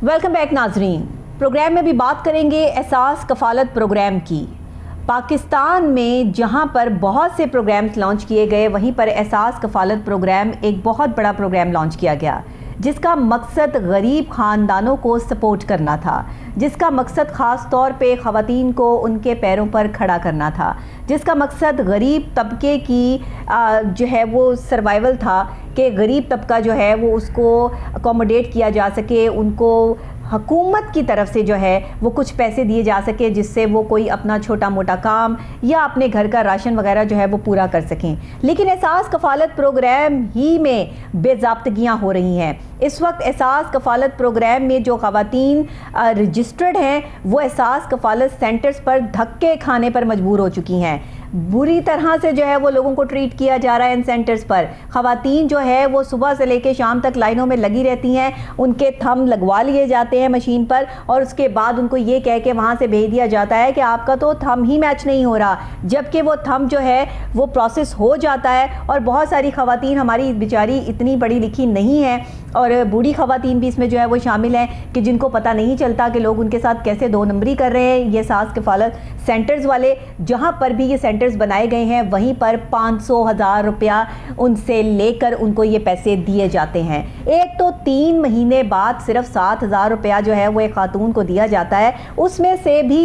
Welcome back नाजरीन। Programme में भी बात करेंगे एहसास कफालत प्रोग्राम की। पाकिस्तान में जहां पर बहुत से प्रोग्राम्स लॉन्च किए गए, वहीं पर एहसास कफालत प्रोग्राम एक बहुत बड़ा प्रोग्राम लॉन्च किया गया जिसका मकसद गरीब ख़ानदानों को सपोर्ट करना था, जिसका मकसद ख़ास तौर पे ख़वातीन को उनके पैरों पर खड़ा करना था, जिसका मकसद गरीब तबके की जो है वो सर्वाइवल था कि गरीब तबका जो है वो उसको अकोमोडेट किया जा सके, उनको हुकूमत की तरफ से जो है वो कुछ पैसे दिए जा सके जिससे वो कोई अपना छोटा मोटा काम या अपने घर का राशन वगैरह जो है वो पूरा कर सकें। लेकिन एहसास कफालत प्रोग्राम ही में बेज़ाब्तगियाँ हो रही हैं। इस वक्त एहसास कफालत प्रोग्राम में जो ख़वातीन रजिस्टर्ड हैं वो एहसास कफालत सेंटर्स पर धक्के खाने पर मजबूर हो चुकी हैं। बुरी तरह से जो है वो लोगों को ट्रीट किया जा रहा है इन सेंटर्स पर। ख़वातीन जो है वो सुबह से लेकर शाम तक लाइनों में लगी रहती हैं, उनके थंब लगवा लिए जाते हैं मशीन पर और उसके बाद उनको ये कह के वहाँ से भेज दिया जाता है कि आपका तो थंब ही मैच नहीं हो रहा, जबकि वो थंब जो है वो प्रोसेस हो जाता है। और बहुत सारी ख़वातीन हमारी बेचारी इतनी पढ़ी लिखी नहीं है और बूढ़ी ख़वातीन भी इसमें जो है वो शामिल हैं कि जिनको पता नहीं चलता कि लोग उनके साथ कैसे दो नंबरी कर रहे हैं। ये एहसास कफालत सेंटर्स वाले जहाँ पर भी ये सेंटर्स बनाए गए हैं वहीं पर 500,000 रुपया उनसे लेकर उनको ये पैसे दिए जाते हैं। एक तो 3 महीने बाद सिर्फ 7,000 रुपया जो है वो एक खातून को दिया जाता है, उसमें से भी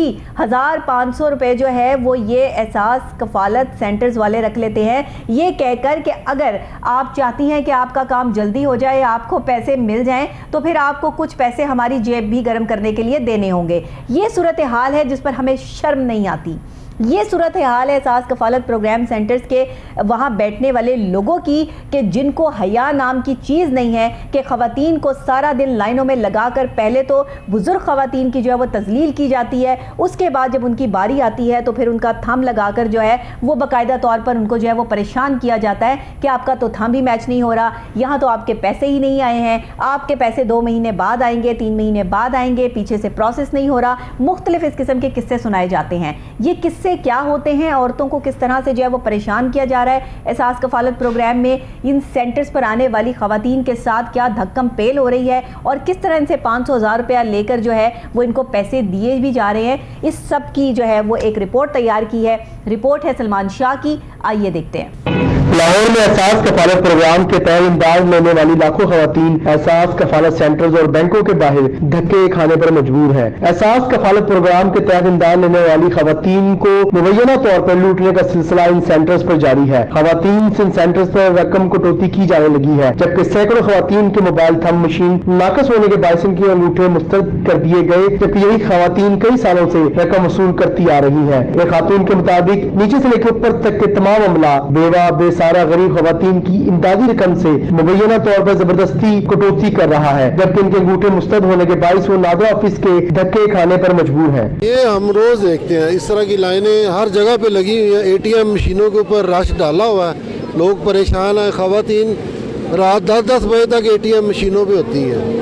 1,500 रुपये जो है वो ये एहसास कफालत सेंटर्स वाले रख लेते हैं, ये कहकर कि अगर आप चाहती हैं कि आपका काम जल्दी हो जाए, आपको पैसे मिल जाएं, तो फिर आपको कुछ पैसे हमारी जेब भी गर्म करने के लिए देने होंगे। ये सूरत हाल है जिस पर हमें शर्म नहीं आती। ये सूरत हाल है एहसास कफालत प्रोग्राम सेंटर्स के वहाँ बैठने वाले लोगों की कि जिनको हया नाम की चीज़ नहीं है कि ख़वातीन को सारा दिन लाइनों में लगाकर पहले तो बुज़ुर्ग ख़वातीन की जो है वो तज़लील की जाती है, उसके बाद जब उनकी बारी आती है तो फिर उनका थंब लगाकर जो है वो बाकायदा तौर पर उनको जो है वो परेशान किया जाता है कि आपका तो थंब ही मैच नहीं हो रहा, यहाँ तो आपके पैसे ही नहीं आए हैं, आपके पैसे 2 महीने बाद आएंगे, 3 महीने बाद आएंगे, पीछे से प्रोसेस नहीं हो रहा। मुख्तलिफ इस किस्म के किस्से सुनाए जाते हैं। ये किस्से क्या होते हैं, औरतों को किस तरह से जो है वो परेशान किया जा रहा है एहसास कफालत प्रोग्राम में, इन सेंटर्स पर आने वाली ख़वातीन के साथ क्या धक्कम पेल हो रही है और किस तरह इनसे 500,000 रुपया लेकर जो है वो इनको पैसे दिए भी जा रहे हैं, इस सब की जो है वो एक रिपोर्ट तैयार की है। रिपोर्ट है सलमान शाह की, आइए देखते हैं। लाहौर में एहसास कफालत प्रोग्राम के तहत इमदाद लेने वाली लाखों खवातीन एहसास कफालत सेंटर्स और बैंकों के बाहर धक्के खाने पर मजबूर हैं। एहसास कफालत प्रोग्राम के तहत इमदाद लेने वाली खवातीन को मुबैना तौर पर लूटने का सिलसिला इन सेंटर्स पर जारी है। खवातीन से इन सेंटर्स पर रकम कटौती की जाने लगी है, जबकि सैकड़ों खवातीन के मोबाइल थंब मशीन नाकस होने के बायस इनके अंगूठे मुस्तरद कर दिए गए, जबकि यही खवातीन कई सालों से रकम वसूल करती आ रही है। एक खातून के मुताबिक नीचे से लेकर ऊपर तक के तमाम अमला बेवा बेसारा गरीब खवातीन की इमदादी रकम से मुबैना तौर पर जबरदस्ती कटौती कर रहा है, जबकि इनके अंगूठे मुस्तरद होने के बायस वो नादरा ऑफिस के धक्के खाने पर मजबूर है। ये हम रोज देखते हैं, इस तरह की लाइनें हर जगह पे लगी हुई है। ATM मशीनों के ऊपर रश डाला हुआ है, लोग परेशान हैं। खवातीन रात 10-10 बजे तक ATM मशीनों पे होती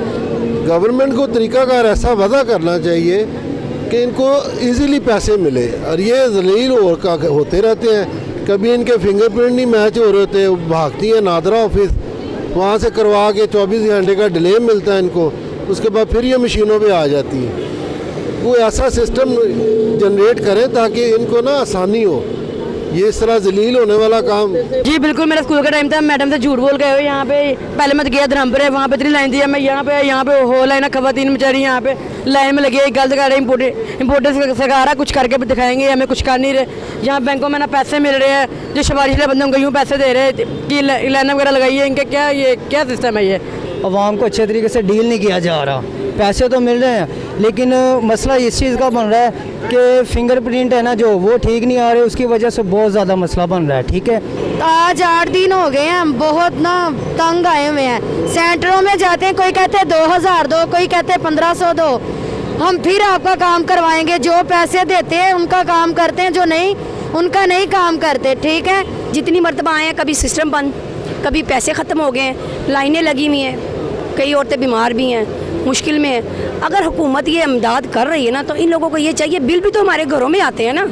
है। गवर्नमेंट को तरीकाकार ऐसा वज़ा करना चाहिए कि इनको इजीली पैसे मिले, और ये जलील होते रहते हैं। कभी इनके फिंगरप्रिंट नहीं मैच हो रहे होते, भागती हैं नादरा ऑफिस, वहाँ से करवा के 24 घंटे का डिले मिलता है इनको, उसके बाद फिर ये मशीनों पे आ जाती है। कोई ऐसा सिस्टम जनरेट करें ताकि इनको ना आसानी हो, ये इस तरह जलील होने वाला काम। जी बिल्कुल, मेरा स्कूल का टाइम था, मैडम से झूठ बोल गए हो यहाँ पे। पहले मैं गया धरमपुर है, वहाँ पे इतनी लाइन थी, मैं यहाँ पे हो लाइन है, खवातीन बेचारी यहाँ पे लाइन में लगी है। गलत कर रहे हैं, इम्पोर्टेंट सरकार कुछ करके भी दिखाएंगे, हमें कुछ कर नहीं रहे। यहाँ बैंकों में ना पैसे मिल रहे हैं, जो सिफारिश बंदों को यूँ पैसे दे रहे हैं कि लाइन वगैरह लगाई है, इनके क्या सिस्टम है। ये अवाम को अच्छे तरीके से डील नहीं किया जा रहा। पैसे तो मिल रहे हैं, लेकिन मसला इस चीज़ का बन रहा है कि फिंगरप्रिंट है ना जो वो ठीक नहीं आ रहे, उसकी वजह से बहुत ज़्यादा मसला बन रहा है। ठीक है, आज 8 दिन हो गए हैं, हम बहुत ना तंग आए हुए हैं। सेंटरों में जाते हैं, कोई कहते हैं 2,000 दो, कोई कहते हैं 1,500 दो, हम फिर आपका काम करवाएंगे। जो पैसे देते हैं उनका काम करते हैं, जो नहीं उनका नहीं काम करते। ठीक है, जितनी मरतबा आए हैं, कभी सिस्टम बंद, कभी पैसे ख़त्म हो गए हैं, लाइनें लगी हुई हैं, कई औरतें बीमार भी हैं, मुश्किल में है। अगर हुकूमत ये इमदाद कर रही है ना, तो इन लोगों को ये चाहिए, बिल भी तो हमारे घरों में आते हैं ना,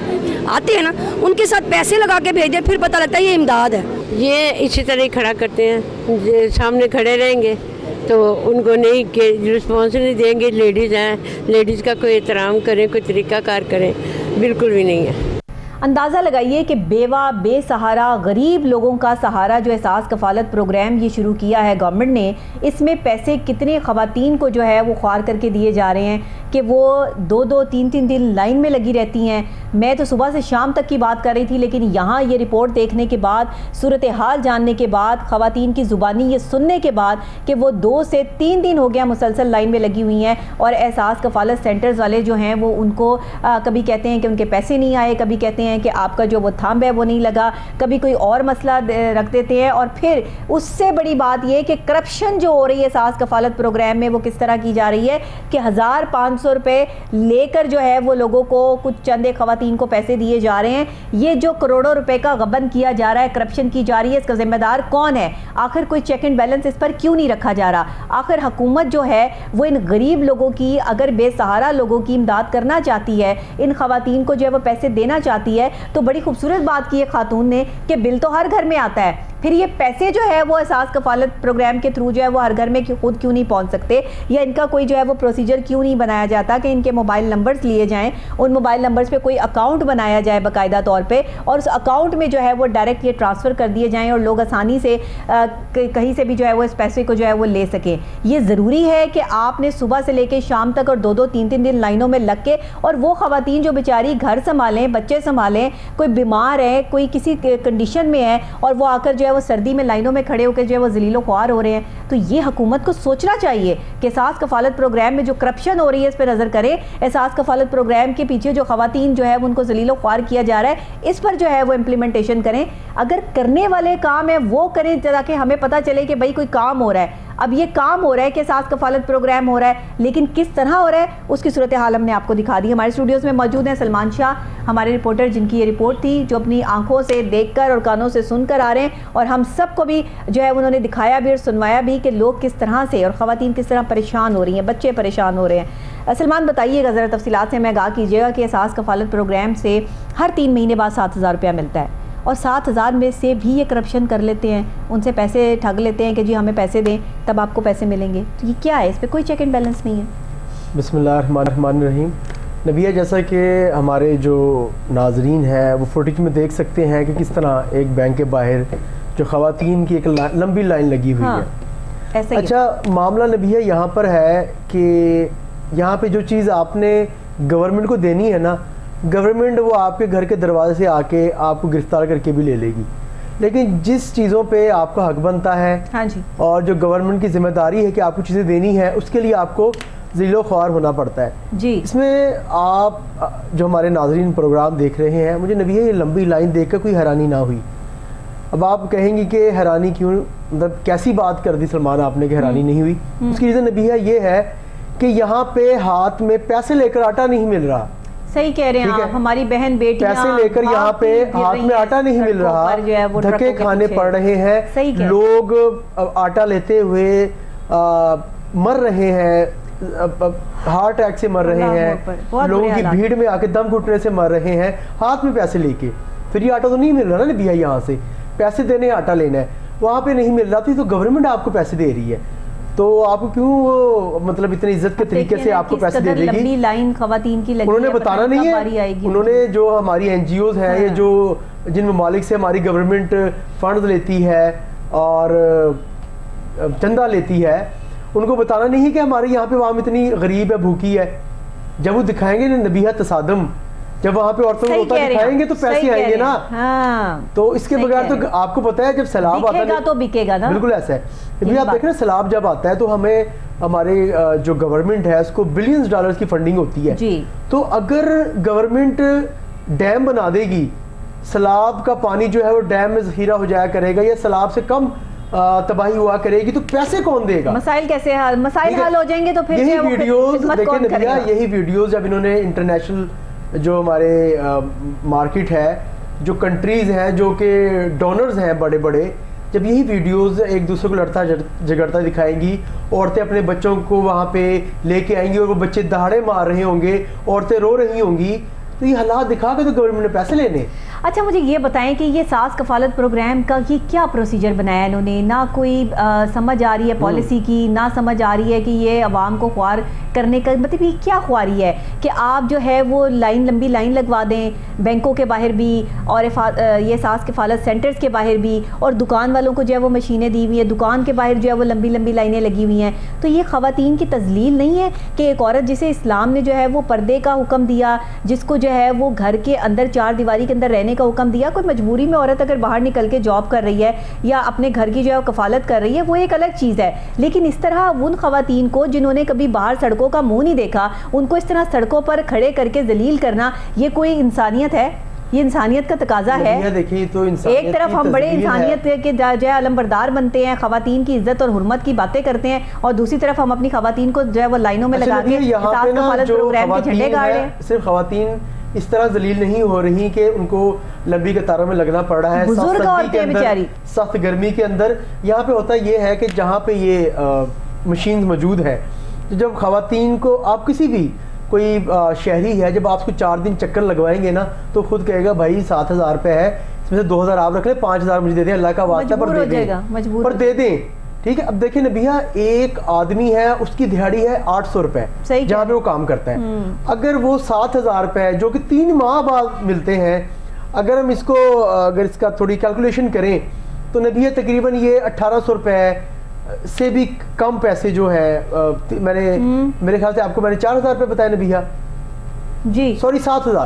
उनके साथ पैसे लगा के भेज दें, फिर पता लगता है ये इमदाद है। ये इसी तरह ही खड़ा करते हैं, सामने खड़े रहेंगे, تو ان کو نہیں کہ رسپانس نہیں دیں گے. لیڈیز ہیں, لیڈیز کا کوئی احترام کریں, کوئی طریقہ کار کریں, بالکل بھی نہیں ہے. اندازہ لگائیے کہ بیوہ بے سہارا غریب لوگوں کا سہارا جو احساس کفالت پروگرام یہ شروع کیا ہے گورنمنٹ نے, اس میں پیسے کتنے خواتین کو جو ہے وہ خوار کر کے دیے جا رہے ہیں کہ وہ 2-3 دن لائن میں لگی رہتی ہیں. میں تو صبح سے شام تک کی بات کر رہی تھی, لیکن یہاں یہ رپورٹ دیکھنے کے بعد, صورتحال جاننے کے بعد, خواتین کی زبانی یہ سننے کے بعد کہ وہ 2 سے 3 دن ہو گیا مسلسل لائن میں لگی ہوئی ہیں, اور احساس کفالت سینٹرز والے جو ہیں وہ ان کو کبھی کہتے ہیں کہ ان کے پیسے نہیں آئے, کبھی کہتے ہیں کہ آپ کا جو وہ تھمب ہے وہ نہیں لگا, کبھی کوئی اور مسئلہ رکھ دیتے ہیں. اور پھر اس سے بڑی بات یہ کہ کرپشن جو ہو رہی ہے احساس کفالت پروگرام میں وہ کس طرح کی جا رہی ہے کہ 1500 روپے لے کر جو ہے وہ لوگوں کو, کچھ چند خواتین کو پیسے دیے جا رہے ہیں. یہ جو کروڑوں روپے کا غبن کیا جا رہا ہے, کرپشن کی جا رہی ہے, اس کا ذمہ دار کون ہے؟ آخر کوئی چیک اینڈ بیلنس اس پر کیوں نہیں رکھا جا رہا؟ آخر حکومت جو ہے وہ ان غریب لوگوں کی, اگر بے سہارا لوگوں کی امداد کرنا چاہتی ہے, ان خواتین کو جو ہے وہ پیسے دینا چاہتی ہے, تو بڑی خوبصورت بات کی ہے خاتون نے کہ بل تو ہر گھر میں آتا ہے, پھر یہ پیسے جو ہے وہ احساس کفالت پروگرام کے تھرو جو ہے وہ ہر گھر میں خود کیوں نہیں پہنچ سکتے, یا ان کا کوئی جو ہے وہ پروسیجر کیوں نہیں بنایا جاتا کہ ان کے موبائل نمبرز لیے جائیں, ان موبائل نمبرز پہ کوئی اکاؤنٹ بنایا جائے باقاعدہ طور پہ, اور اس اکاؤنٹ میں جو ہے وہ ڈائریکٹ یہ ٹرانسفر کر دیے جائیں اور لوگ آسانی سے کہیں سے بھی جو ہے وہ اس پیسے کو جو ہے وہ لے سکیں. یہ ضروری ہے کہ آپ نے صبح سے لے کے شام تک اور 2-3 دن لائنوں میں لگ کے, اور وہ خواتین جو بیچاری گھر سنبھالیں, بچے سنبھالیں, کوئی بیمار ہے, کوئی کسی کنڈیشن میں ہے, اور وہ آ کر جو ہے وہ سردی میں لائنوں میں کھڑے ہو کے جو ہے وہ ذلیل و خوار ہو رہے ہیں. تو یہ حکومت کو سوچنا چاہیے کہ احساس کفالت پروگرام میں جو کرپشن ہو رہی ہے اس پہ نظر کریں, احساس کفالت پروگرام کے پیچھے جو خواتین جو ہے ان کو ذلیل و خوار کیا جا رہا ہے اس پر جو ہے وہ امپلیمنٹیشن کریں. اگر کرنے والے کام ہے وہ کریں تاکہ ہمیں پتہ چلے کہ بھئی کوئی کام ہو رہا ہے. اب یہ کام ہو رہا ہے کہ احساس کفالت پروگرام ہو رہا ہے, لیکن کس طرح ہو رہا ہے اس کی صورتحال ہم نے آپ کو دکھا دی. ہمارے اسٹوڈیوز میں موجود ہیں سلمان شاہ, ہمارے رپورٹر, جن کی یہ رپورٹ تھی, جو اپنی آنکھوں سے دیکھ کر اور کانوں سے سن کر آ رہے ہیں, اور ہم سب کو بھی جو ہے انہوں نے دکھایا بھی اور سنوایا بھی کہ لوگ کس طرح سے اور خواتین کس طرح پریشان ہو رہی ہیں, بچے پریشان ہو رہے ہیں. سلمان بتائیے گا ذرا تفصیلات سے, ہمیں آگاہ کیجیے گا کہ احساس کفالت پروگرام سے ہر 3 مہینے بعد 7000 روپیہ ملتا ہے, اور 7000 میں سے بھی یہ کرپشن کر لیتے ہیں, ان سے پیسے ٹھگ لیتے ہیں کہ جی ہمیں پیسے دیں تب آپ کو پیسے ملیں گے. تو یہ کیا ہے؟ اس پہ کوئی چیک اینڈ بیلنس نہیں ہے. بسم اللہ الرحمن الرحیم. نبیہ, جیسا کہ ہمارے جو ناظرین ہیں وہ فوٹیج میں دیکھ سکتے ہیں کہ کس طرح ایک بینک کے باہر جو خواتین کی ایک لمبی لائن لگی ہوئی ہے. اچھا, معاملہ نبیہ یہاں پر ہے کہ یہاں پہ جو چیز آپ نے گورنمنٹ کو دینی ہے نا, گورنمنٹ وہ آپ کے گھر کے دروازے سے آ کے آپ کو گرفتار کر کے بھی لے لے گی, لیکن جس چیزوں پہ آپ کا حق بنتا ہے اور جو گورنمنٹ کی ذمہ داری ہے کہ آپ کو چیزیں دینی ہے, اس کے لیے آپ کو ذلیل و خوار ہونا پڑتا ہے. جی, اس میں آپ جو ہمارے ناظرین پروگرام دیکھ رہے ہیں, مجھے نبی یہ لمبی لائن دیکھ کر کوئی حیرانی نہ ہوئی. اب آپ کہیں گی کہ حیرانی کیوں, مطلب کیسی بات کر دی سلمان آپ نے کہ حیرانی نہیں ہوئی. اس کی ریزن نبی یہ ہے کہ یہاں پہ ہاتھ میں پیسے لے کر آٹا نہیں مل رہا. صحیح کہہ رہے ہیں آپ, ہماری بہن بیٹیاں پیسے لے کر یہاں پہ ہاتھ میں آٹا نہیں مل رہا, دھکے کھانے پڑ رہے ہیں, لوگ آٹا لیتے ہوئے مر رہے ہیں, ہارٹ اٹیک سے مر رہے ہیں, لوگوں کی بھیڑ میں آ کے دم گھٹنے سے مر رہے ہیں, ہاتھ میں پیسے لے کے. پھر یہ آٹا تو نہیں مل رہا نا نبیہ, یہاں سے پیسے دینے آٹا لینا ہے, وہاں پہ نہیں مل رہا تھی, تو گورنمنٹ آپ کو پیسے دے رہی ہے, تو آپ کو کیوں مطلب اتنی عزت کے طریقے سے آپ کو پیسے دے دے گی. خواتین کی انہوں نے بتانا نہیں ہے, انہوں نے جو ہماری این جی اوز ہیں, یہ جو جن ممالک سے ہماری گورنمنٹ فنڈز لیتی ہے اور چندہ لیتی ہے, ان کو بتانا نہیں ہے کہ ہمارے یہاں پہ عوام اتنی غریب ہے, بھوکی ہے. جب وہ دکھائیں گے نبیہ تصادم, جب وہاں پہ عورتوں کو ہوتا دکھائیں گے تو پیسے آئیں گے نا. تو اس کے بغیر تو آپ کو پتا ہے جب سیلاب آتا ہے تو بکے گا نا, بالکل ایسا ہے. آپ دیکھ رہے ہیں سیلاب جب آتا ہے تو ہمیں ہمارے جو گورنمنٹ ہے اس کو بلینز ڈالرز کی فنڈنگ ہوتی ہے. تو اگر گورنمنٹ ڈیم بنا دے گی, سیلاب کا پانی جو ہے وہ ڈیم میں ذخیرہ ہو جایا کرے گا, یا سیلاب سے کم تباہی ہوا کرے گی, تو پیسے کون دے گا؟ مسائل کیسے حل, مسائل حل ہو جائیں گے تو پھر یہی ویڈیوز دیکھیں نبیہ, یہی ویڈیوز جب انہوں نے انٹرنیشنل جو ہمارے مارکیٹ ہے, جو کنٹریز ہیں جو کہ ڈونرز ہیں بڑے بڑے, جب یہی ویڈیوز ایک دوسرے کو لڑتا جھگڑتا دکھائیں گی, عورتیں اپنے بچوں کو وہاں پہ لے کے آئیں گی اور وہ بچے دہاڑے مار رہے ہوں گے, عورتیں رو رہی ہوں گی, تو یہ حالات دکھا کے تو گورنمنٹ نے پیسے لینے. اچھا مجھے یہ بتائیں کہ یہ ساز کفالت پروگرام کا یہ کیا پروسیجر بنایا انہوں نے؟ نہ کوئی سمجھ آ رہی ہے پالیسی کی، نہ سمجھ آ رہی ہے کہ یہ عوام کو خوار کرنے کا، مطلب یہ کیا خواری ہے کہ آپ جو ہے وہ لمبی لائن لگوا دیں بینکوں کے باہر بھی، اور یہ ساز کفالت سینٹرز کے باہر بھی، اور دکان والوں کو جو ہے وہ مشینیں دی ہوئی ہیں، دکان کے باہر جو ہے وہ لمبی لائنیں لگی ہوئی ہیں. تو یہ خواتین کی تذلیل نہیں ہے کہ ایک عورت جسے اسلام نے جو ہے وہ پردے کا حکم دیا، جس کو جو ہے وہ گھر کے اندر چار دیواری کے اندر رہنے کا حکم دیا، کوئی مجبوری میں عورت اگر باہر نکل کے جاب کر رہی ہے یا اپنے گھر کی جو ہے کفالت کر رہی ہے وہ ایک الگ چیز ہے، لیکن اس طرح ان خواتین کو جنہوں نے کبھی باہر سڑکوں کا منہ نہیں دیکھا ان کو اس طرح سڑکوں پر کھڑے کر کے ذلیل کرنا، یہ کوئی انسانیت ہے؟ یہ انسانیت کا تقاضا ہے. ایک طرف ہم بڑے انسانیت کے جو ہے علم بردار بنتے ہیں، خواتین کی عزت اور حرمت کی باتیں کرتے ہیں، اور دوسری طرف ہم اپنی خواتین کو جو ہے وہ لائنوں میں لگا کے ساز کفالت پروگرام کے جھنڈے گاڑ رہے ہیں. صرف خواتین اس طرح ذلیل نہیں ہو رہی کہ ان کو لمبی قطاروں میں لگنا پڑ رہا ہے، بزرگ عورتیں بیچاری سخت گرمی کے اندر. یہاں پہ ہوتا یہ ہے کہ جہاں پہ یہ مشین موجود ہے، جب خواتین کو آپ کسی بھی کوئی شہری ہے جب آپ اس کو 4 دن چکر لگوائیں گے نا تو خود کہے گا بھائی 7,000 روپے ہے، اس میں سے 2,000 آپ رکھ لیں، 5,000 مجھے دے دیں، اللہ کا واسطہ پر دے دیں. ٹھیک ہے. اب دیکھیں نبیہ، ایک آدمی ہے اس کی دہاڑی ہے 800 روپے جہاں پہ وہ کام کرتا ہے. اگر وہ 7,000 روپے جو کہ 3 ماہ بعد ملتے ہیں، اگر ہم اس کو اگر اس کا تھوڑی کیلکولیشن کریں تو نبیہ تقریباً یہ 1,800 روپے سے بھی کم پیسے جو ہے میں نے میرے خیال سے آپ کو میں نے 4,000 روپے بتایا نبیہ، جی سوری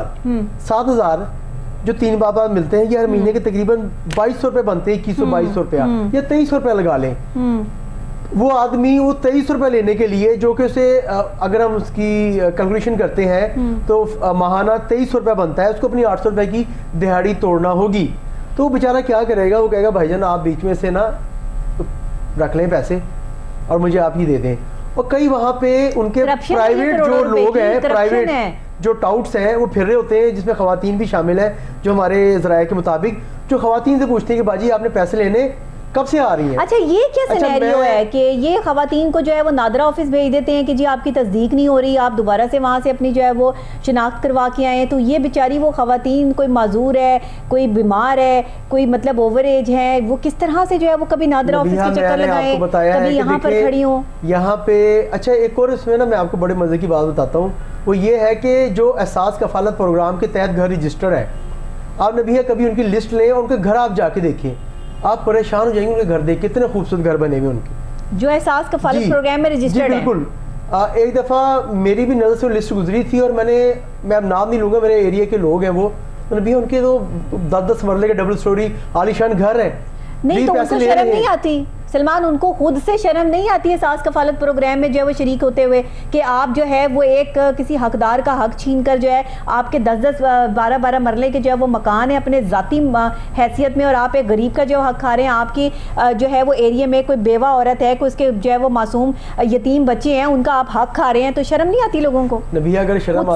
7,000 جو 3 ماہ بعد ملتے ہیں، یہ ہر مہینے کے تقریباً 2,200 روپے بنتے ہیں، 2100-2200 روپیہ یا 2,300 روپے لگا لیں. وہ آدمی وہ 2,300 روپے لینے کے لیے جو کہ اسے اگر ہم اس کی کیلکولیشن کرتے ہیں تو ماہانہ 2,300 روپے بنتا ہے، اس کو اپنی 800 روپے کی دہاڑی توڑنا ہوگی. تو وہ بیچارہ کیا کرے گا؟ وہ کہے گا بھائی جان آپ بیچ میں سے نا رکھ لیں پیسے اور مجھے آپ ہی دے دیں. اور کئی وہاں پہ ان کے پرائیویٹ جو لوگ ہیں، پرائیویٹ جو ٹاؤٹس ہیں وہ پھر رہے ہوتے ہیں، جس میں خواتین بھی شامل ہیں، جو ہمارے ذرائع کے مطابق جو خواتین سے پوچھتے ہیں کہ باجی آپ نے پیسے لینے کب سے آ رہی ہیں. اچھا یہ کیا سینیریو ہے کہ یہ خواتین کو جو ہے وہ نادرہ آفس بھیج دیتے ہیں کہ جی آپ کی تصدیق نہیں ہو رہی، آپ دوبارہ سے وہاں سے اپنی جو ہے وہ شناخت کروا کے آئے ہیں. تو یہ بیچاری وہ خواتین کوئی معذور ہے، کوئی بیمار ہے، کوئی مطلب اوور ایج ہے، وہ کس طرح سے جو ہے وہ کبھی نادرہ آفس کے چکر لگائیں، کبھی یہاں پر کھڑی ہوں یہاں پہ. اچھا ایک اور اس میں نا میں آپ کو بڑے مزے کی بات بتاتا ہوں، وہ یہ ہے کہ جو احساس کفالت پروگرام کے تحت گھر رجسٹر ہے، آپ نبیہ کبھی ان کی لسٹ لیں اور ان کے گھر آپ جا کے دیکھیں، آپ پریشان ہو جائیں گے ان کے گھر دیکھ کتنے خوبصورت گھر بنے ہوئے ان کے جو احساس کفالت پروگرام میں رجسٹرڈ ہیں. بالکل. ایک دفعہ میری بھی نظر سے لسٹ گزری تھی اور میں اب نام نہیں لوں گا، میرے ایریا کے لوگ ہیں وہ بھی ان کے تو 10-10 مرلے کے ڈبل سٹوری عالیشان گھر ہیں. نہیں تو ان کو شرم نہیں آتی سلمان، ان کو خود سے شرم نہیں آتی ہے ساز کفالت پروگرام میں جو ہے وہ شریک ہوتے ہوئے کہ آپ جو ہے وہ ایک کسی حقدار کا حق چھین کر جو ہے آپ کے 10-12 مرلے کے جو ہے وہ مکان ہے اپنے ذاتی حیثیت میں، اور آپ ایک غریب کا جو حق کھا رہے ہیں. آپ کی جو ہے وہ ایریا میں کوئی بیوہ عورت ہے، کوئی اس کے جو ہے وہ معصوم یتیم بچے ہیں، ان کا آپ حق کھا رہے ہیں. تو شرم نہیں آتی لوگوں کو؟ نبیہ اگر شرم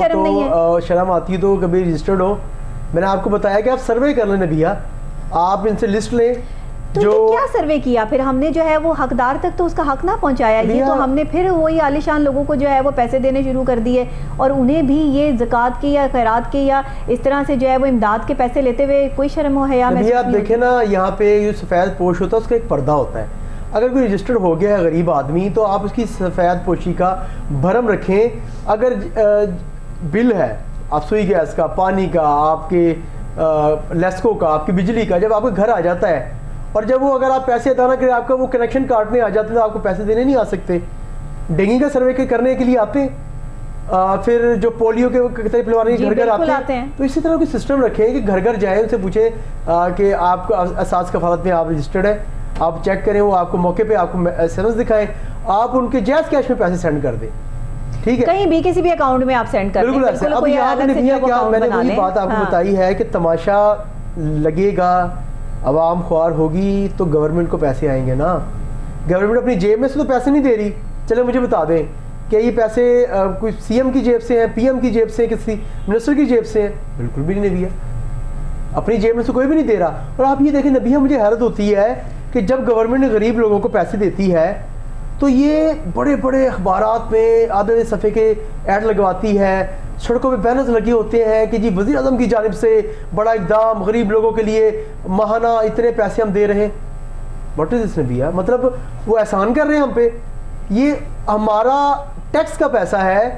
آتی تو کبھی رجسٹرڈ ہو. میں نے آپ کو بتایا کہ آپ سروے کر لیں نبیہ، آپ ان سے لسٹ لیں. تو کیا سروے کیا پھر ہم نے جو ہے وہ حقدار تک تو اس کا حق نہ پہنچایا، یہ تو ہم نے پھر وہی عالیشان لوگوں کو جو ہے وہ پیسے دینے شروع کر دیے، اور انہیں بھی یہ زکوٰۃ کے یا خیرات کے یا اس طرح سے جو ہے وہ امداد کے پیسے لیتے ہوئے کوئی شرم و حیا محسوس نہیں. آپ دیکھیں نا یہاں پہ جو سفید پوش ہوتا ہے اس کا ایک پردہ ہوتا ہے. اگر کوئی رجسٹرڈ ہو گیا ہے غریب آدمی تو آپ اس کی سفید پوشی کا بھرم رکھیں. اگر بل ہے آپ سوئی گیس کا، پانی کا، آپ کے لیسکو کا، آپ کی بجلی کا، جب آپ کے گھر آ جاتا ہے اور جب وہ اگر آپ پیسے ادا نہ کریں آپ کا وہ کنیکشن کاٹنے آ جاتے ہیں تو آپ کو پیسے دینے نہیں آ سکتے. ڈینگی کا سروے کرنے کے لیے آتے ہیں، پھر جو پولیو کے پلوانے گھر گھر آتے ہیں. تو اسی طرح کوئی سسٹم رکھیں کہ گھر گھر جائیں، ان سے پوچھیں کہ آپ کا احساس کفالت میں آپ رجسٹرڈ ہے، آپ چیک کریں، وہ آپ کو موقع پہ آپ کو ایس ایم ایس دکھائیں، آپ ان کے جائز کیش میں پیسے سینڈ کر دیں. ٹھیک ہے، کہیں بھی کسی بھی اکاؤنٹ میں آپ سینڈ کر دیں. بالکل. اب میں نے وہی بات آپ کو بتائی ہے کہ تماشا لگے گا، عوام خوار ہوگی تو گورنمنٹ کو پیسے آئیں گے نا. گورنمنٹ اپنی جیب میں سے تو پیسے نہیں دے رہی. چلے مجھے بتا دیں کہ یہ پیسے کوئی سی ایم کی جیب سے ہیں، پی ایم کی جیب سے ہیں، کسی منسٹر کی جیب سے ہیں؟ بالکل بھی نہیں دیا، اپنی جیب میں سے کوئی بھی نہیں دے رہا. اور آپ یہ دیکھیں نبیہ، مجھے حیرت ہوتی ہے کہ جب گورنمنٹ غریب لوگوں کو پیسے دیتی ہے تو یہ بڑے بڑے اخبارات میں آدھے صفحے کے ایڈ لگواتی ہے، سڑکوں پہ بینرز لگے ہوتے ہیں کہ جی وزیر اعظم کی جانب سے بڑا اقدام، غریب لوگوں کے لیے ماہانہ اتنے پیسے ہم دے رہے ہیں. What is this Nabiha? مطلب وہ احسان کر رہے ہیں ہم پہ. یہ ہمارا ٹیکس کا پیسہ ہے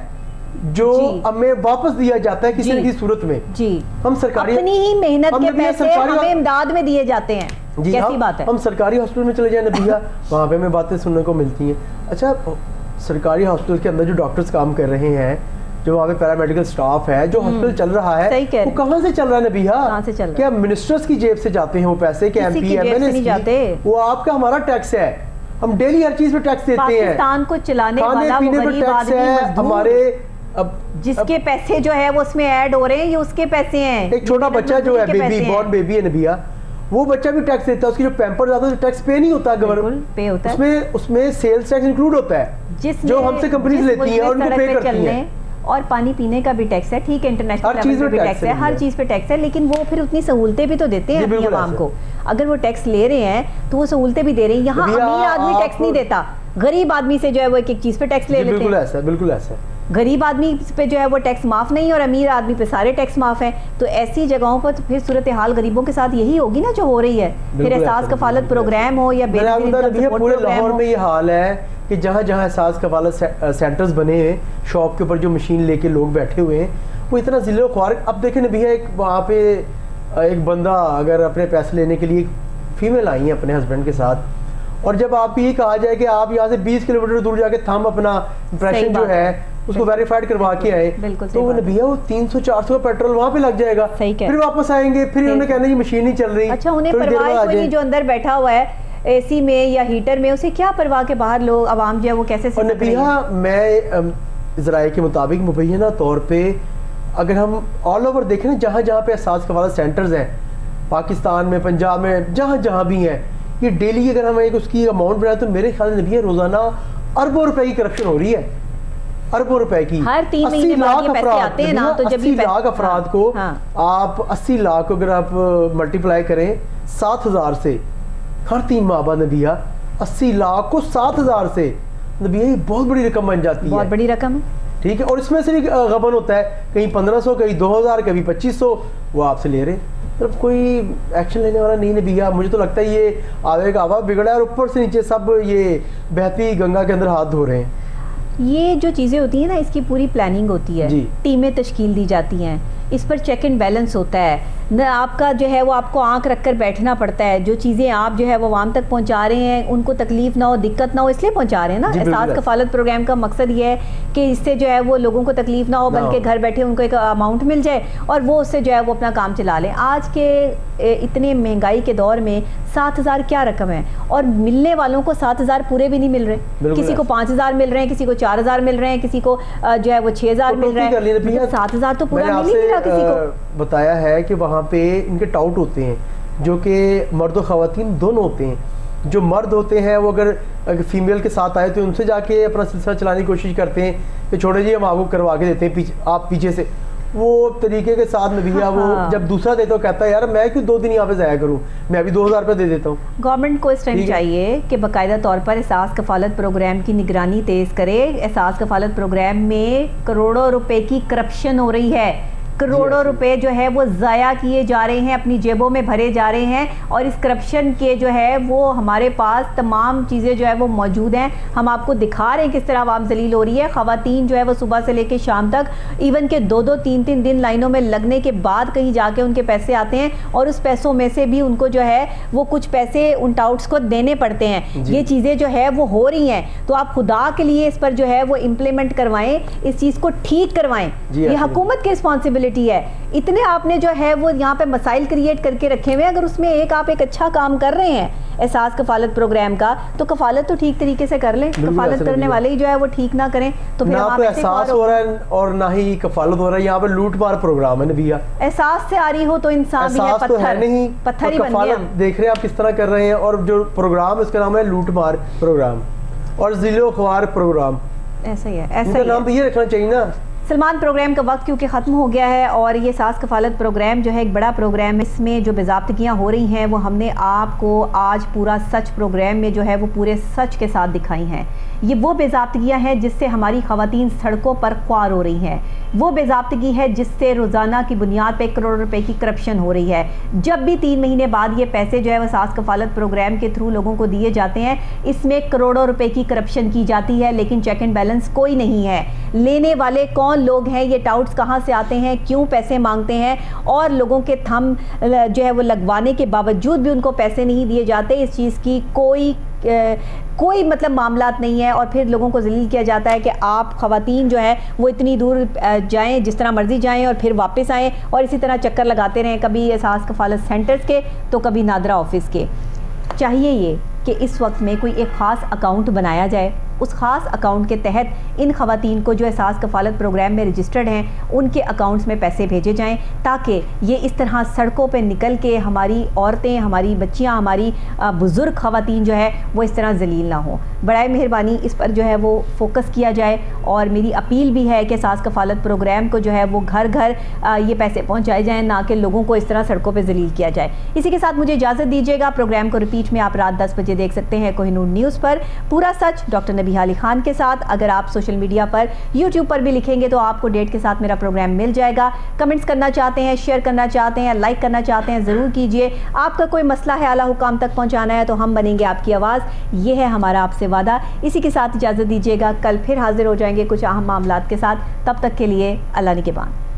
جو ہمیں واپس دیا جاتا ہے کسی نہ کسی صورت میں. جی ہم سرکاری اپنی ہی محنت کے پیسے ہمیں امداد میں دیے جاتے ہیں. جی کیسی بات ہے؟ ہم سرکاری ہاسپٹل میں چلے جائیں نبیہ، وہاں پہ ہمیں باتیں سننے کو ملتی ہیں. اچھا سرکاری ہاسپٹل کے اندر جو ڈاکٹرز کام کر رہے ہیں، جو وہاں پہ پیرامیڈیکل سٹاف ہے، جو ہاسپٹل چل رہا ہے، وہ کہاں سے چل رہا ہے نبیہ؟ کیا منسٹرز کی جیب سے جاتے ہیں وہ پیسے کہ M P M N A? وہ آپ کا ہمارا ٹیکس ہے. ہم ڈیلی ہر چیز پہ ٹیکس دیتے ہیں. پاکستان کو چلانے والا وہ غریب آدمی ہمارے جس کے پیسے جو ہے وہ اس میں ایڈ ہو رہے ہیں، یہ اس کے پیسے ہیں. ایک چھوٹا بچہ جو ہے بیبی بورن بیبی ہے نبیہ، وہ بچہ بھی ٹیکس دیتا ہے. اس کی جو پیمپر آتا ہے ٹیکس پے نہیں ہوتا گورنمنٹ پے ہوتا ہے. اس میں سیلز ٹیکس انکلوڈ ہوتا ہے جو ہم سے کمپنیز لیتی ہیں اور ان کو پے کرتی ہیں. اور پانی پینے کا بھی ٹیکس ہے، ٹھیک ہے، انٹرنیشنل لیول پہ بھی ٹیکس ہے، ہر چیز پہ ٹیکس ہے، لیکن وہ پھر اتنی سہولتیں بھی تو دیتے ہیں اپنی عوام کو. اگر وہ ٹیکس لے رہے ہیں تو وہ سہولتیں بھی دے رہے ہیں. یہاں امیر آدمی ٹیکس نہیں دیتا، غریب آدمی سے جو ہے وہ ایک ایک چیز پہ ٹیکس لے لیتے ہیں. بالکل ایسا ہے، بالکل ایسا ہے. غریب آدمی پہ جو ہے وہ ٹیکس معاف نہیں اور امیر آدمی پہ سارے ٹیکس معاف ہیں. تو ایسی جگہوں پر پھر صورتحال غریبوں کے ساتھ یہی ہوگی نا جو ہو رہی ہے. پھر احساس کفالت پروگرام ہو یا پورے لاہور میں یہ حال ہے کہ جہاں جہاں احساس کفالت سینٹرز بنے ہیں، شاپ کے اوپر جو مشین لے کے لوگ بیٹھے ہوئے ہیں، وہ اتنا ذل و خوار. اب دیکھیں نبیہ، ایک وہاں پہ ایک بندہ اگر اپنے پیسے لینے کے لیے فیمیل آئی ہیں اپنے ہسبینڈ کے ساتھ، اور جب آپ کو یہ کہا جائے کہ آپ یہاں سے 20 کلومیٹر دور جا کے تھم اپنا امپریشن جو ہے اس کو ویریفائڈ کروا کے آئے، تو وہ نبیہ وہ 300-400 کا پیٹرول وہاں پہ لگ جائے گا. پھر واپس آئیں گے، پھر انہوں نے کہنا یہ مشین نہیں چل رہی. اچھا انہیں پرواہ کوئی نہیں جو اندر بیٹھا ہوا ہے اے سی میں یا ہیٹر میں، اسے کیا پرواہ کے باہر لوگ عوام جو ہے وہ کیسے اور نبیہ میں ذرائع کے مطابق مبینہ طور پہ اگر ہم آل اوور دیکھیں نا، جہاں جہاں پہ احساس کفالت سینٹرز ہیں پاکستان میں، پنجاب میں، جہاں جہاں بھی ہیں، یہ ڈیلی اگر ہم ایک اس کی اماؤنٹ بنائیں تو میرے خیال سے نبیہ روزانہ اربوں روپے کی کرپشن ہو رہی ہے. اربوں روپے کی. ہر 3 مہینے بعد یہ پیسے آتے ہیں نا، تو جب 80 لاکھ افراد کو آپ 80 لاکھ کو اگر آپ ملٹیپلائی کریں 7,000 سے ہر 3 ماہ بعد نبیہ 80 لاکھ کو 7,000 سے نبیہ یہ بہت بڑی رقم بن جاتی ہے. بہت بڑی رقم ہے. ٹھیک ہے. اور اس میں سے بھی غبن ہوتا ہے، کہیں 1,500 کہیں 2,000 کبھی 2,500 وہ آپ سے لے رہے ہیں. مطلب کوئی ایکشن لینے والا نہیں نبیہ. مجھے تو لگتا ہے یہ آوے کا آوا بگڑا ہے اور اوپر سے نیچے سب یہ بہتی گنگا کے اندر ہاتھ دھو رہے ہیں. یہ جو چیزیں ہوتی ہیں نا، اس کی پوری پلاننگ ہوتی ہے، ٹیمیں تشکیل دی جاتی ہیں، اس پر چیک اینڈ بیلنس ہوتا ہے. نہ آپ کا جو ہے وہ آپ کو آنکھ رکھ کر بیٹھنا پڑتا ہے. جو چیزیں آپ جو ہے وہ عوام تک پہنچا رہے ہیں ان کو تکلیف نہ ہو، دقت نہ ہو، اس لیے پہنچا رہے ہیں نا. احساس کفالت پروگرام کا مقصد یہ ہے کہ اس سے جو ہے وہ لوگوں کو تکلیف نہ ہو، بلکہ گھر بیٹھے ان کو ایک اماؤنٹ مل جائے اور وہ اس سے جو ہے وہ اپنا کام چلا لیں. آج کے اتنے مہنگائی کے دور میں 7,000 کیا رقم ہے، اور ملنے والوں کو 7,000 پورے بھی نہیں مل رہے. کسی کو 5,000 مل رہے ہیں، کسی کو 4,000 مل رہے ہیں، کسی کو جو ہے وہ 6,000 مل رہے ہیں. 7,000 تو پورا مل نہیں رہا کسی کو. بتایا ہے کہ وہاں پہ ان کے ٹاؤٹ ہوتے ہیں جو کہ مرد و خواتین دونوں ہوتے ہیں. جو مرد ہوتے ہیں وہ اگر فیمیل کے ساتھ آئے تو ان سے جا کے اپنا سلسلہ چلانے کی کوشش کرتے ہیں کہ چھوڑے جی ہم آپ کو کروا کے دیتے ہیں، آپ پیچھے سے وہ طریقے کے ساتھ نبیہ وہ جب دوسرا دیتا ہے کہتا ہے یار میں کیوں 2 دن یہاں پہ ضائع کروں، میں ابھی 2,000 روپے دے دیتا ہوں. گورنمنٹ کو اس ٹائم چاہیے کہ باقاعدہ طور پر احساس کفالت پروگرام کی نگرانی تیز کرے. احساس کفالت پروگرام میں کروڑوں روپے کی کرپشن ہو رہی ہے. کروڑوں روپے جو ہے وہ ضائع کیے جا رہے ہیں، اپنی جیبوں میں بھرے جا رہے ہیں. اور اس کرپشن کے جو ہے وہ ہمارے پاس تمام چیزیں جو ہے وہ موجود ہیں. ہم آپ کو دکھا رہے ہیں کس طرح عوام ذلیل ہو رہی ہے. خواتین جو ہے وہ صبح سے لے کے شام تک ایون کہ 2-2 3-3 دن لائنوں میں لگنے کے بعد کہیں جا کے ان کے پیسے آتے ہیں، اور اس پیسوں میں سے بھی ان کو جو ہے وہ کچھ پیسے ان ٹاؤٹس کو دینے پڑتے ہیں. یہ چیزیں جو ہے وہ ہو رہی ہیں. تو آپ خدا کے لیے اس پر جو ہے وہ امپلیمنٹ کروائیں، اس چیز کو ٹھیک کروائیں. یہ حکومت کی رسپانسبلٹی ہے. اتنے آپ نے جو ہے وہ یہاں پہ مسائل کریٹ کر کے رکھے ہوئے، اگر اس میں آپ ایک اچھا کام کر رہے ہیں احساس کفالت پروگرام کا، تو کفالت تو ٹھیک طریقے سے کر لیں. کفالت کرنے والے ہی جو ہے وہ ٹھیک نہ کریں تو پھر نہ احساس ہو رہا ہے اور نہ ہی کفالت ہو رہا ہے. یہاں پہ لوٹ مار پروگرام ہے نبیہ. احساس سے آ رہی ہو تو انسان بھی ہے پتھر ہی بن گیا. دیکھ رہے ہیں آپ کس طرح کر رہے ہیں. اور جو پروگرام اس کا نام ہے لوٹ مار پروگرام اور ذل و خوار پروگرام. ایسا ہی ہے. ان کا نام تو یہ رکھنا چاہیے نا. سلمان، پروگرام کا وقت کیونکہ ختم ہو گیا ہے اور یہ احساس کفالت پروگرام جو ہے ایک بڑا پروگرام ہے، اس میں جو باضابطگیاں ہو رہی ہیں وہ ہم نے آپ کو آج پورا سچ پروگرام میں جو ہے وہ پورے سچ کے ساتھ دکھائی ہیں۔ یہ وہ باضابطگیاں ہیں جس سے ہماری خواتین سڑکوں پر خوار ہو رہی ہیں، وہ باضابطگی ہے جس سے روزانہ کی بنیاد پہ کروڑ روپے کی کرپشن ہو رہی ہے۔ جب بھی 3 مہینے بعد یہ پیسے جو ہے وہ احساس کفالت پروگرام کے تھرو لوگوں کو دیے جاتے ہیں، اس میں کروڑوں روپے کی کرپشن کی جاتی ہے، لیکن چیک اینڈ بیلنس کوئی نہیں ہے۔ لینے والے کون لوگ ہیں، یہ ٹاؤٹس کہاں سے آتے ہیں، کیوں پیسے مانگتے ہیں، اور لوگوں کے تھم جو ہے وہ لگوانے کے باوجود بھی ان کو پیسے نہیں دیے جاتے، اس چیز کی کوئی مطلب معاملات نہیں ہے، اور پھر لوگوں کو ذلیل کیا جاتا ہے کہ آپ خواتین جو ہیں وہ اتنی دور جائیں، جس طرح مرضی جائیں اور پھر واپس آئیں، اور اسی طرح چکر لگاتے رہیں، کبھی احساس کفالت سینٹرز کے تو کبھی نادرا آفس کے۔ چاہیے یہ کہ اس وقت میں کوئی ایک خاص اکاؤنٹ بنایا جائے، اس خاص اکاؤنٹ کے تحت ان خواتین کو جو احساس کفالت پروگرام میں رجسٹرڈ ہیں ان کے اکاؤنٹس میں پیسے بھیجے جائیں، تاکہ یہ اس طرح سڑکوں پہ نکل کے ہماری عورتیں، ہماری بچیاں، ہماری بزرگ خواتین جو ہے وہ اس طرح ذلیل نہ ہوں۔ برائے مہربانی اس پر جو ہے وہ فوکس کیا جائے، اور میری اپیل بھی ہے کہ احساس کفالت پروگرام کو جو ہے وہ گھر گھر یہ پیسے پہنچائے جائیں، نہ کہ لوگوں کو اس طرح سڑکوں پہ ذلیل کیا جائے۔ اسی کے ساتھ مجھے اجازت دیجیے گا، پروگرام کو ریپیٹ میں آپ رات 10 بجے دیکھ سکتے ہیں کوہ نور نیوز پر، پورا سچ ڈاکٹر نبیہہ علی خان کے ساتھ۔ اگر آپ سوشل میڈیا پر یوٹیوب پر بھی لکھیں گے تو آپ کو ڈیٹ کے ساتھ میرا پروگرام مل جائے گا۔ کمنٹس کرنا چاہتے ہیں، شیئر کرنا چاہتے ہیں، لائک کرنا چاہتے ہیں، ضرور کیجئے۔ آپ کا کوئی مسئلہ ہے اعلیٰ حکام تک پہنچانا ہے تو ہم بنیں گے آپ کی آواز، یہ ہے ہمارا آپ سے وعدہ۔ اسی کے ساتھ اجازت دیجیے گا، کل پھر حاضر ہو جائیں گے کچھ اہم معاملات کے ساتھ، تب تک کے لیے اللہ نگہبان۔